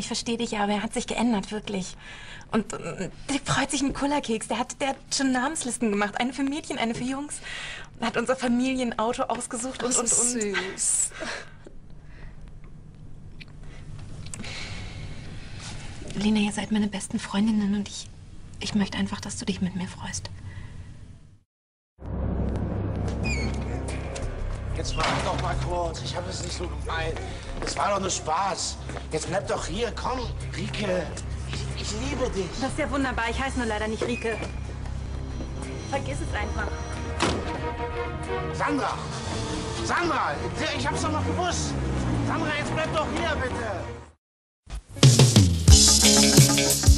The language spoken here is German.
ich verstehe dich ja, aber er hat sich geändert, wirklich. Und der freut sich einen Kullerkeks. Der hat schon Namenslisten gemacht. Eine für Mädchen, eine für Jungs. Und hat unser Familienauto ausgesucht und. Süß. Lena, ihr seid meine besten Freundinnen und ich möchte einfach, dass du dich mit mir freust. Jetzt mach doch mal kurz. Ich habe es nicht so gemeint. Es war doch nur Spaß. Jetzt bleib doch hier. Komm, Rike. Ich liebe dich. Das ist ja wunderbar. Ich heiße nur leider nicht Rike. Vergiss es einfach. Sandra! Sandra! Ich hab's doch noch gewusst. Sandra, jetzt bleib doch hier, bitte.